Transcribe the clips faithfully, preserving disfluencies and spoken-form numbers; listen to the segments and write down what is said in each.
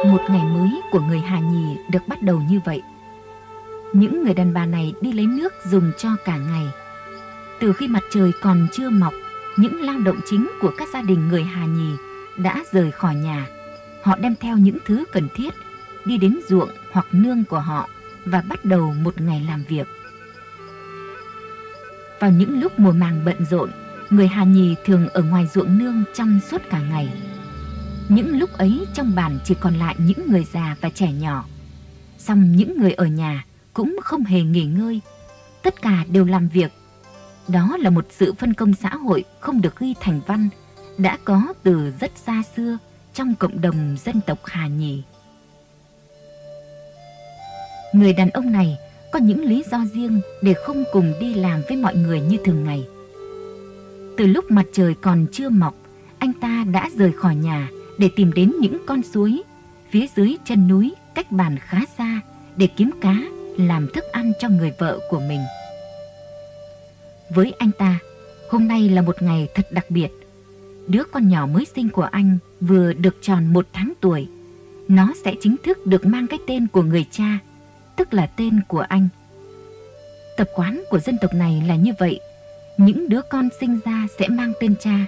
Một ngày mới của người Hà Nhì được bắt đầu như vậy. Những người đàn bà này đi lấy nước dùng cho cả ngày. Từ khi mặt trời còn chưa mọc, những lao động chính của các gia đình người Hà Nhì đã rời khỏi nhà. Họ đem theo những thứ cần thiết, đi đến ruộng hoặc nương của họ và bắt đầu một ngày làm việc. Vào những lúc mùa màng bận rộn, người Hà Nhì thường ở ngoài ruộng nương trong suốt cả ngày. Những lúc ấy trong bản chỉ còn lại những người già và trẻ nhỏ. Song những người ở nhà cũng không hề nghỉ ngơi, tất cả đều làm việc. Đó là một sự phân công xã hội không được ghi thành văn, đã có từ rất xa xưa trong cộng đồng dân tộc Hà Nhì. Người đàn ông này có những lý do riêng để không cùng đi làm với mọi người như thường ngày. Từ lúc mặt trời còn chưa mọc, anh ta đã rời khỏi nhà để tìm đến những con suối phía dưới chân núi cách bản khá xa để kiếm cá làm thức ăn cho người vợ của mình. Với anh ta, hôm nay là một ngày thật đặc biệt. Đứa con nhỏ mới sinh của anh vừa được tròn một tháng tuổi. Nó sẽ chính thức được mang cái tên của người cha, tức là tên của anh. Tập quán của dân tộc này là như vậy, những đứa con sinh ra sẽ mang tên cha.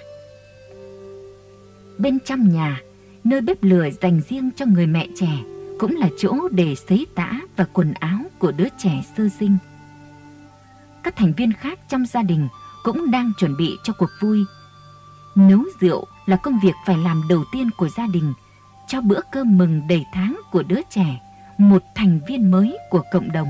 Bên trong nhà, nơi bếp lửa dành riêng cho người mẹ trẻ, cũng là chỗ để sấy tã và quần áo của đứa trẻ sơ sinh. Các thành viên khác trong gia đình cũng đang chuẩn bị cho cuộc vui. Nấu rượu là công việc phải làm đầu tiên của gia đình, cho bữa cơm mừng đầy tháng của đứa trẻ, một thành viên mới của cộng đồng.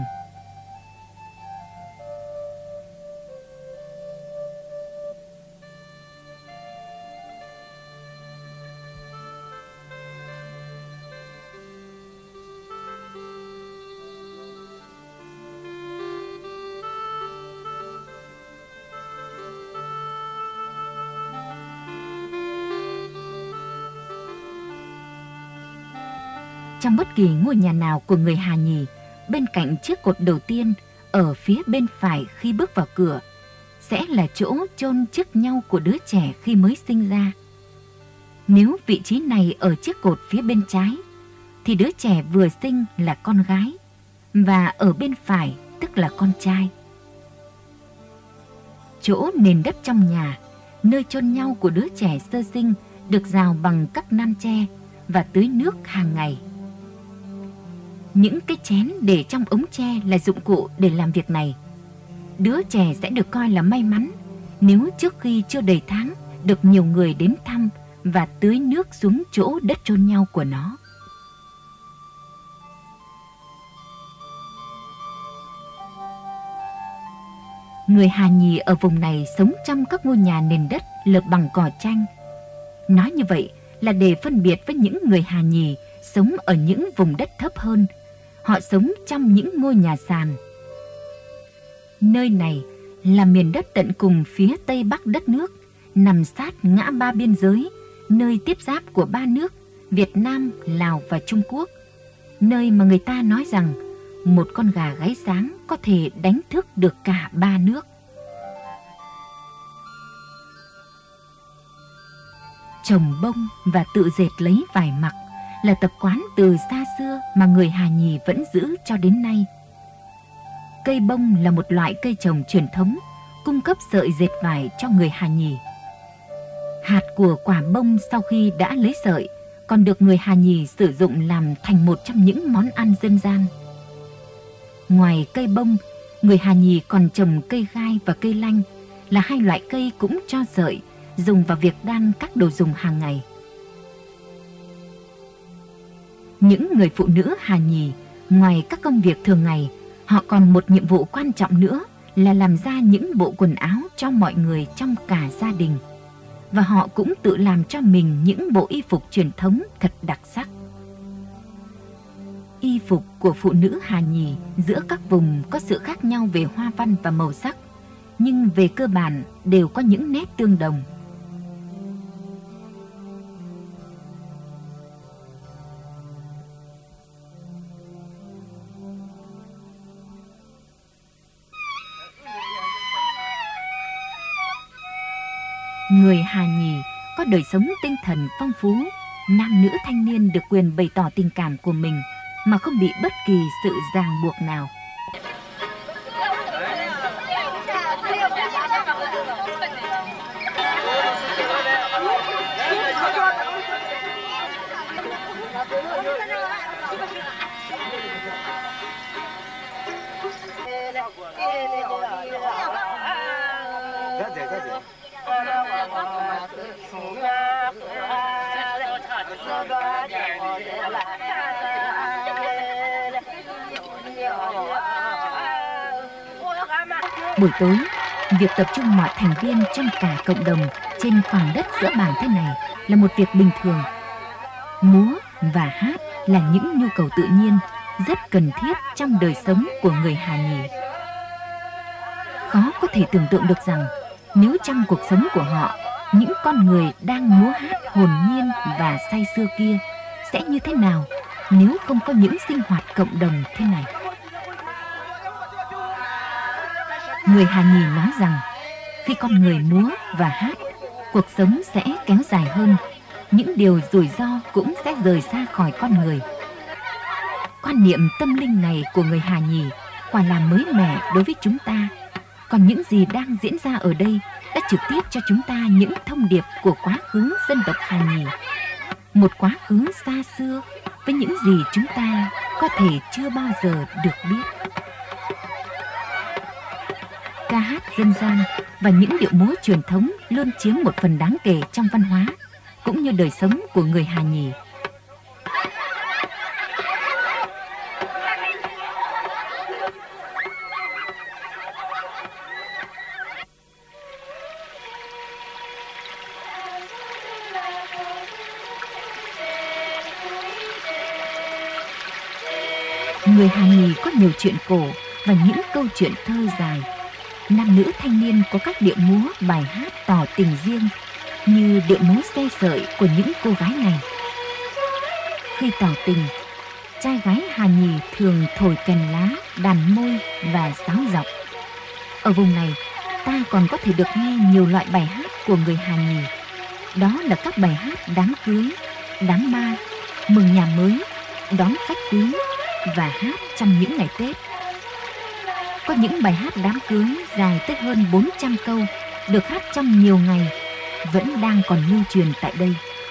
Trong bất kỳ ngôi nhà nào của người Hà Nhì, bên cạnh chiếc cột đầu tiên ở phía bên phải khi bước vào cửa sẽ là chỗ chôn chiếc nhau của đứa trẻ khi mới sinh ra. Nếu vị trí này ở chiếc cột phía bên trái thì đứa trẻ vừa sinh là con gái, và ở bên phải tức là con trai. Chỗ nền đất trong nhà, nơi chôn nhau của đứa trẻ sơ sinh, được rào bằng các nan tre và tưới nước hàng ngày. Những cái chén để trong ống tre là dụng cụ để làm việc này. Đứa trẻ sẽ được coi là may mắn nếu trước khi chưa đầy tháng được nhiều người đến thăm và tưới nước xuống chỗ đất chôn nhau của nó. Người Hà Nhì ở vùng này sống trong các ngôi nhà nền đất lợp bằng cỏ tranh. Nói như vậy là để phân biệt với những người Hà Nhì sống ở những vùng đất thấp hơn. Họ sống trong những ngôi nhà sàn. Nơi này là miền đất tận cùng phía tây bắc đất nước, nằm sát ngã ba biên giới, nơi tiếp giáp của ba nước Việt Nam, Lào và Trung Quốc. Nơi mà người ta nói rằng một con gà gáy sáng có thể đánh thức được cả ba nước. Trồng bông và tự dệt lấy vải mặc là tập quán từ xa xưa mà người Hà Nhì vẫn giữ cho đến nay. Cây bông là một loại cây trồng truyền thống, cung cấp sợi dệt vải cho người Hà Nhì. Hạt của quả bông sau khi đã lấy sợi còn được người Hà Nhì sử dụng làm thành một trong những món ăn dân gian. Ngoài cây bông, người Hà Nhì còn trồng cây gai và cây lanh, là hai loại cây cũng cho sợi, dùng vào việc đan các đồ dùng hàng ngày. Những người phụ nữ Hà Nhì, ngoài các công việc thường ngày, họ còn một nhiệm vụ quan trọng nữa là làm ra những bộ quần áo cho mọi người trong cả gia đình. Và họ cũng tự làm cho mình những bộ y phục truyền thống thật đặc sắc. Y phục của phụ nữ Hà Nhì giữa các vùng có sự khác nhau về hoa văn và màu sắc, nhưng về cơ bản đều có những nét tương đồng. Người Hà Nhì có đời sống tinh thần phong phú, nam nữ thanh niên được quyền bày tỏ tình cảm của mình mà không bị bất kỳ sự ràng buộc nào. Buổi tối, việc tập trung mọi thành viên trong cả cộng đồng trên khoảng đất giữa bản thế này là một việc bình thường. Múa và hát là những nhu cầu tự nhiên rất cần thiết trong đời sống của người Hà Nhì. Khó có thể tưởng tượng được rằng nếu trong cuộc sống của họ, những con người đang múa hát hồn nhiên và say sưa kia sẽ như thế nào nếu không có những sinh hoạt cộng đồng thế này. Người Hà Nhì nói rằng khi con người múa và hát, cuộc sống sẽ kéo dài hơn, những điều rủi ro cũng sẽ rời xa khỏi con người. Quan niệm tâm linh này của người Hà Nhì quả là mới mẻ đối với chúng ta. Còn những gì đang diễn ra ở đây đã trực tiếp cho chúng ta những thông điệp của quá khứ dân tộc Hà Nhì. Một quá khứ xa xưa với những gì chúng ta có thể chưa bao giờ được biết. Ca hát dân gian và những điệu múa truyền thống luôn chiếm một phần đáng kể trong văn hóa cũng như đời sống của người Hà Nhì. Người Hà Nhì có nhiều chuyện cổ và những câu chuyện thơ dài. Nam nữ thanh niên có các điệu múa bài hát tỏ tình riêng như điệu múa xe sợi của những cô gái này. Khi tỏ tình, trai gái Hà Nhì thường thổi kèn lá, đàn môi và sáo dọc. Ở vùng này, ta còn có thể được nghe nhiều loại bài hát của người Hà Nhì. Đó là các bài hát đám cưới, đám ma, mừng nhà mới, đón khách quý và hát trong những ngày Tết. Có những bài hát đám cưới dài tới hơn bốn trăm câu, được hát trong nhiều ngày, vẫn đang còn lưu truyền tại đây.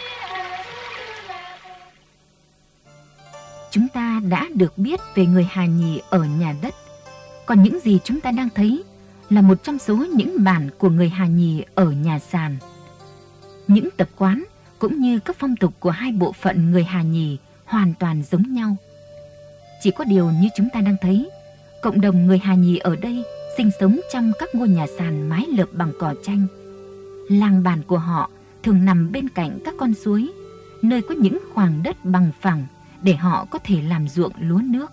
Chúng ta đã được biết về người Hà Nhì ở nhà đất. Còn những gì chúng ta đang thấy là một trong số những bản của người Hà Nhì ở nhà sàn. Những tập quán cũng như các phong tục của hai bộ phận người Hà Nhì hoàn toàn giống nhau. Chỉ có điều như chúng ta đang thấy, cộng đồng người Hà Nhì ở đây sinh sống trong các ngôi nhà sàn mái lợp bằng cỏ tranh. Làng bản của họ thường nằm bên cạnh các con suối, nơi có những khoảng đất bằng phẳng để họ có thể làm ruộng lúa nước.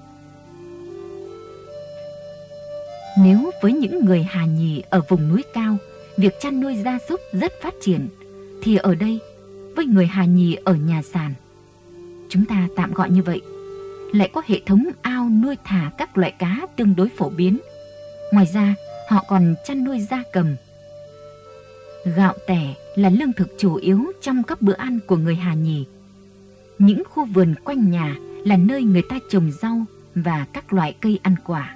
Nếu với những người Hà Nhì ở vùng núi cao, việc chăn nuôi gia súc rất phát triển, thì ở đây, với người Hà Nhì ở nhà sàn, chúng ta tạm gọi như vậy, lại có hệ thống ao nuôi thả các loại cá tương đối phổ biến. Ngoài ra, họ còn chăn nuôi gia cầm. Gạo tẻ là lương thực chủ yếu trong các bữa ăn của người Hà Nhì. Những khu vườn quanh nhà là nơi người ta trồng rau và các loại cây ăn quả.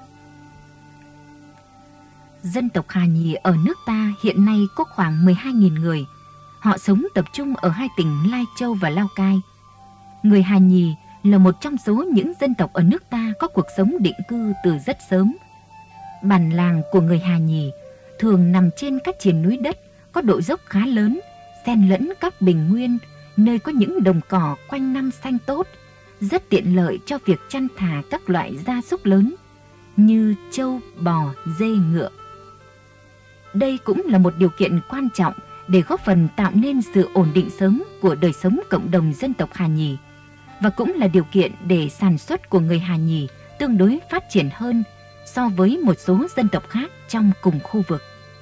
Dân tộc Hà Nhì ở nước ta hiện nay có khoảng mười hai nghìn người. Họ sống tập trung ở hai tỉnh Lai Châu và Lào Cai. Người Hà Nhì là một trong số những dân tộc ở nước ta có cuộc sống định cư từ rất sớm. Bản làng của người Hà Nhì thường nằm trên các triền núi đất có độ dốc khá lớn, xen lẫn các bình nguyên, nơi có những đồng cỏ quanh năm xanh tốt, rất tiện lợi cho việc chăn thả các loại gia súc lớn như trâu, bò, dê, ngựa. Đây cũng là một điều kiện quan trọng để góp phần tạo nên sự ổn định sớm của đời sống cộng đồng dân tộc Hà Nhì, và cũng là điều kiện để sản xuất của người Hà Nhì tương đối phát triển hơn so với một số dân tộc khác trong cùng khu vực.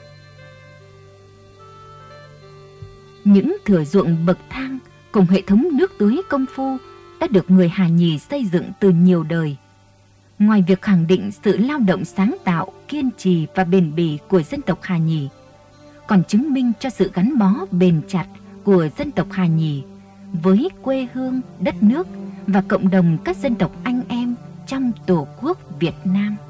Những thửa ruộng bậc thang cùng hệ thống nước tưới công phu đã được người Hà Nhì xây dựng từ nhiều đời. Ngoài việc khẳng định sự lao động sáng tạo, kiên trì và bền bỉ của dân tộc Hà Nhì, còn chứng minh cho sự gắn bó bền chặt của dân tộc Hà Nhì với quê hương, đất nước và cộng đồng các dân tộc anh em trong Tổ quốc Việt Nam.